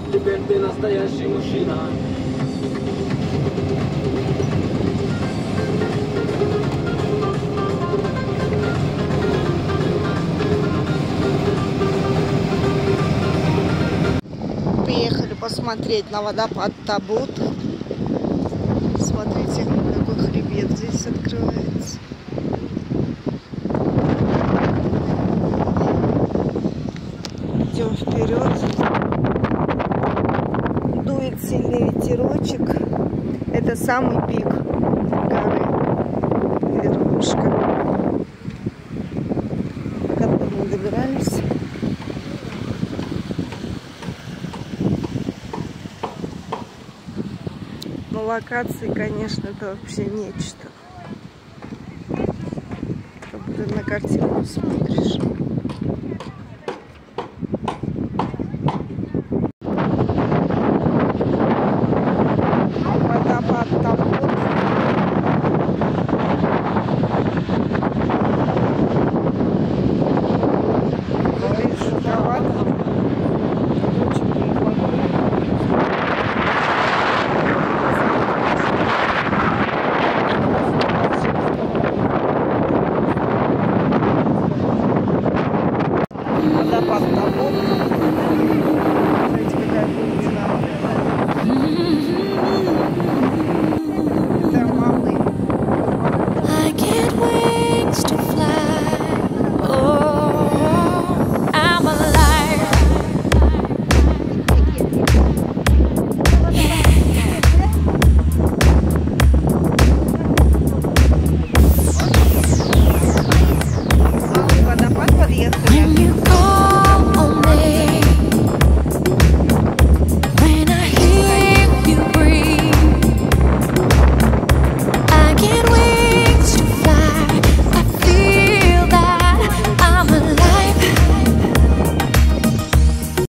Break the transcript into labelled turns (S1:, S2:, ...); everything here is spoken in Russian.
S1: теперь ты настоящий мужчина.
S2: Приехали посмотреть на водопад Табут. Смотрите, какой хребет здесь открывается. Идем вперед. Дует сильный ветерочек. Это самый пик горы. Верхушка. Как бы мы добирались. Но локации, конечно, это вообще нечто. Как будто на картинку смотришь.